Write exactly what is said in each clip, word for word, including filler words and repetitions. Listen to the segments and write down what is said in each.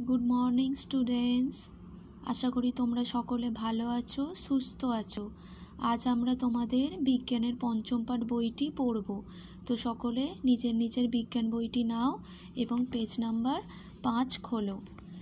Good morning students, আশা করি তোমরা সকলে ভালো আছো, সুস্থ আছো। আজ আমরা তোমাদের বিজ্ঞানের পঞ্চম পাঠ বইটি পড়ব। তো সকলে নিজের নিজের বিজ্ঞান বইটি নাও এবং পেজ নাম্বার পাঁচ খোলো।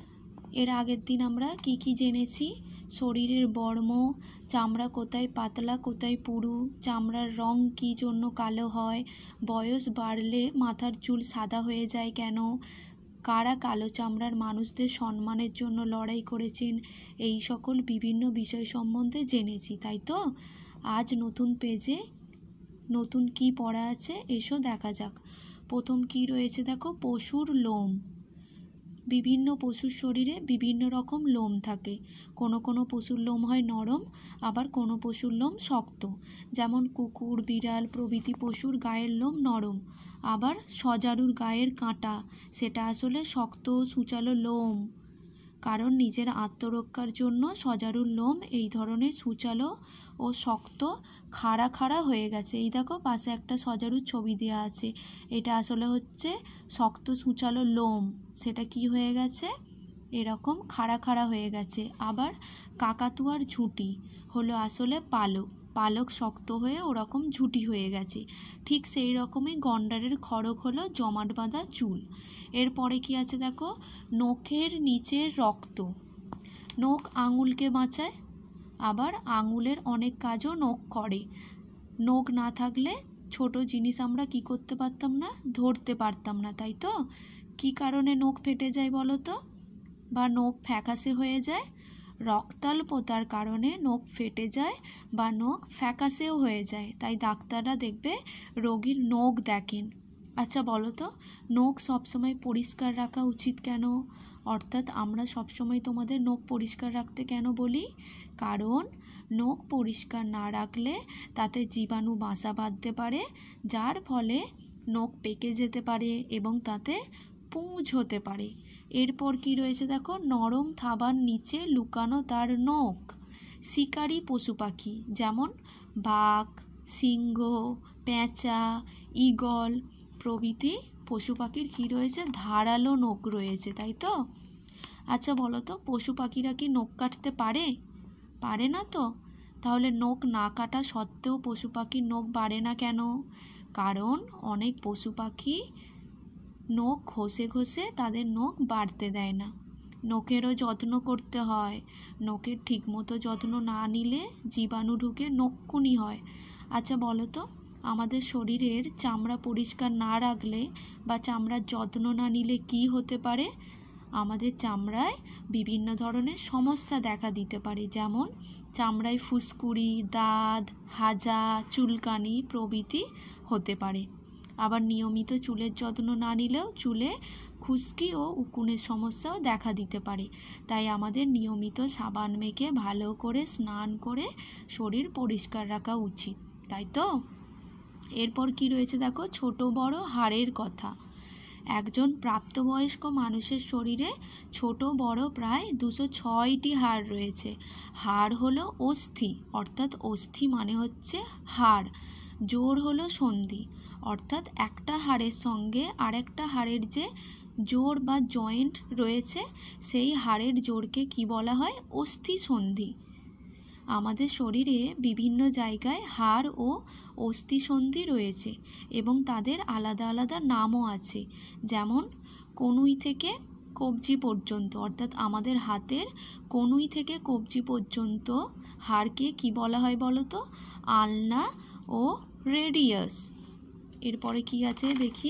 এর আগের দিন আমরা কি কি জেনেছি? শরীরের বর্ম, চামড়া কোথায় পাতলা কোথায় পুরু, চামড়ার রং কী জন্য কালো হয়, বয়স বাড়লে মাথার চুল সাদা হয়ে যায় কেন, কারা কালো চামড়ার মানুষদের সম্মানের জন্য লড়াই করেছেন, এই সকল বিভিন্ন বিষয় সম্বন্ধে জেনেছি, তাই তো? আজ নতুন পেজে নতুন কি পড়া আছে এসো দেখা যাক। প্রথম কি রয়েছে দেখো, পশুর লোম। বিভিন্ন পশুর শরীরে বিভিন্ন রকম লোম থাকে। কোনো কোনো পশুর লোম হয় নরম, আবার কোনো পশুর লোম শক্ত। যেমন কুকুর, বিড়াল প্রভৃতি পশুর গায়ের লোম নরম, আবার সজারুর গায়ের কাঁটা সেটা আসলে শক্ত সূচালো লোম। কারণ নিজের আত্মরক্ষার জন্য সজারুর লোম এই ধরনের সূচালো ও শক্ত খাড়া খাড়া হয়ে গেছে। এই দেখো পাশে একটা সজারুর ছবি দেওয়া আছে, এটা আসলে হচ্ছে শক্ত সূচালো লোম, সেটা কি হয়ে গেছে, এরকম খাড়া খাড়া হয়ে গেছে। আবার কাকাতুয়ার ঝুঁটি হলো আসলে পালক, পালক শক্ত হয়ে ওরকম ঝুঁটি হয়ে গেছে। ঠিক সেই রকমই গন্ডারের খড়গ হলো জমাট বাঁধা চুল। এরপরে কি আছে দেখো, নখের নিচের রক্ত। নখ আঙুলকে বাঁচায়, আবার আঙুলের অনেক কাজও নখ করে। নখ না থাকলে ছোট জিনিস আমরা কি করতে পারতাম না, ধরতে পারতাম না, তাই তো? কি কারণে নখ ফেটে যায় বলো তো, বা নখ ফ্যাকাশে হয়ে যায়? রক্তাল্পতার কারণে নখ ফেটে যায় বা নখ ফ্যাকাশেও হয়ে যায়। তাই ডাক্তাররা দেখবে রোগীর নখ দেখেন। আচ্ছা বলো তো, নখ সবসময় পরিষ্কার রাখা উচিত কেন? অর্থাৎ আমরা সবসময় তোমাদের নখ পরিষ্কার রাখতে কেন বলি? কারণ নখ পরিষ্কার না রাখলে তাতে জীবাণু বাসা বাঁধতে পারে, যার ফলে নখ পেকে যেতে পারে এবং তাতে পুঁজ হতে পারে। এরপর কি রয়েছে দেখো, নরম থাবার নিচে লুকানো তার নখ। শিকারী পশু পাখি যেমন বাঘ, সিংহ, পেঁচা, ঈগল প্রভৃতি পশু পাখির কী রয়েছে, ধারালো নখ রয়েছে, তাই তো? আচ্ছা বলো তো, পশু পাখিরা কি নখ কাটতে পারে? পারে না তো। তাহলে নখ না কাটা সত্ত্বেও পশু পাখির নখ বাড়ে না কেন? কারণ অনেক পশু পাখি নখ ঘষে ঘষে তাদের নখ বাড়তে দেয় না। নখেরও যত্ন করতে হয়, নখের ঠিকমতো যত্ন না নিলে জীবাণু ঢুকে নখকুনি হয়। আচ্ছা বলো তো, আমাদের শরীরের চামড়া পরিষ্কার না রাখলে বা চামড়ার যত্ন না নিলে কি হতে পারে? আমাদের চামড়ায় বিভিন্ন ধরনের সমস্যা দেখা দিতে পারে, যেমন চামড়ায় ফুসকুড়ি, দাঁত, হাজা, চুলকানি প্রভৃতি হতে পারে। আবার নিয়মিত চুলের যত্ন না নিলেও চুলে খুশকি ও উকুনের সমস্যাও দেখা দিতে পারে। তাই আমাদের নিয়মিত সাবান মেখে ভালো করে স্নান করে শরীর পরিষ্কার রাখা উচিত, তাই তো? এরপর কি রয়েছে দেখো, ছোট বড় হাড়ের কথা। একজন প্রাপ্তবয়স্ক মানুষের শরীরে ছোট বড় প্রায় দুশো ছয়টি হাড় রয়েছে। হাড় হলো অস্থি, অর্থাৎ অস্থি মানে হচ্ছে হাড়। জোড় হলো সন্ধি, অর্থাৎ একটা হাড়ের সঙ্গে আরেকটা হাড়ের যে জোড় বা জয়েন্ট রয়েছে সেই হাড়ের জোড়কে কি বলা হয়, অস্থি সন্ধি। আমাদের শরীরে বিভিন্ন জায়গায় হাড় ও অস্থিসন্ধি রয়েছে এবং তাদের আলাদা আলাদা নামও আছে। যেমন কনুই থেকে কবজি পর্যন্ত, অর্থাৎ আমাদের হাতের কনুই থেকে কবজি পর্যন্ত হাড়কে কি বলা হয় বলো তো, আলনা ও রেডিয়াস। এরপরে কি আছে দেখি,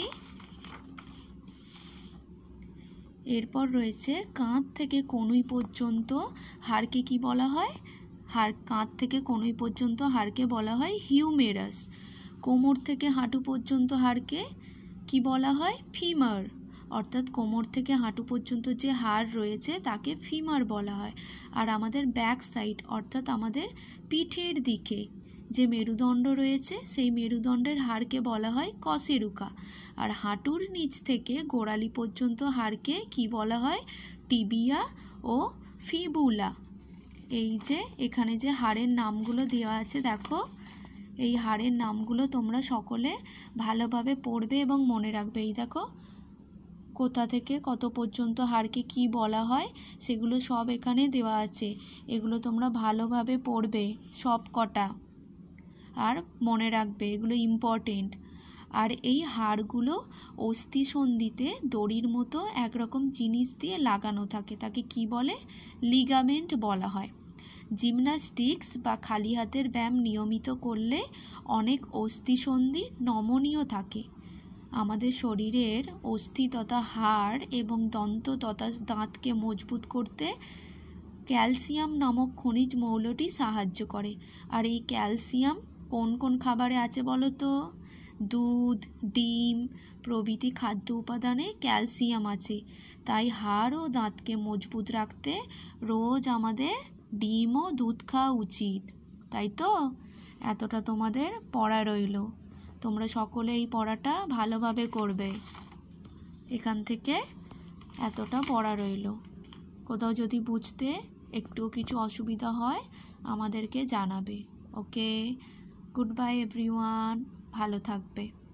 এরপর রয়েছে কাঁধ থেকে কনুই পর্যন্ত হাড়কে কি বলা হয়, হাড় কাঁধ থেকে কনুই পর্যন্ত হাড়কে বলা হয় হিউমেরাস। কোমর থেকে হাঁটু পর্যন্ত হাড়কে কি বলা হয়, ফিমার, অর্থাৎ কোমর থেকে হাঁটু পর্যন্ত যে হাড় রয়েছে তাকে ফিমার বলা হয়। আর আমাদের ব্যাক সাইড, অর্থাৎ আমাদের পিঠের দিকে যে মেরুদণ্ড রয়েছে সেই মেরুদণ্ডের হাড়কে বলা হয় কশেরুকা। আর হাঁটুর নিচ থেকে গোড়ালি পর্যন্ত হাড়কে কি বলা হয়, টিবিয়া ও ফিবুলা। এই যে এখানে যে হাড়ের নামগুলো দেওয়া আছে দেখো, এই হাড়ের নামগুলো তোমরা সকলে ভালোভাবে পড়বে এবং মনে রাখবে। এই দেখো, কোথা থেকে কত পর্যন্ত হাড়কে কি বলা হয় সেগুলো সব এখানে দেওয়া আছে। এগুলো তোমরা ভালোভাবে পড়বে সব কটা, আর মনে রাখবে এগুলো ইম্পর্টেন্ট। আর এই হাড়গুলো অস্থিসন্ধিতে দড়ির মতো একরকম জিনিস দিয়ে লাগানো থাকে, তাকে কি বলে? লিগামেন্ট বলা হয়। জিমন্যাস্টিক্স বা খালি হাতের ব্যায়াম নিয়মিত করলে অনেক অস্থিসন্ধি নমনীয় থাকে। আমাদের শরীরের অস্থি তথা হাড় এবং দন্ত তথা দাঁতকে মজবুত করতে ক্যালসিয়াম নামক খনিজ মৌলটি সাহায্য করে। আর এই ক্যালসিয়াম কোন কোন খাবারে আছে বলো তো? দুধ, ডিম প্রভৃতি খাদ্য উপাদানে ক্যালসিয়াম আছে। তাই হাড় ও দাঁতকে মজবুত রাখতে রোজ আমাদের ডিম ও দুধ খাওয়া উচিত, তাই তো? এতটা তোমাদের পড়া রইল। তোমরা সকলে এই পড়াটা ভালোভাবে করবে। এখান থেকে এতটা পড়া রইল। কোথাও যদি বুঝতে একটুও কিছু অসুবিধা হয় আমাদেরকে জানাবে। ওকে, গুড বাই এভরিওয়ান, ভালো থাকবে।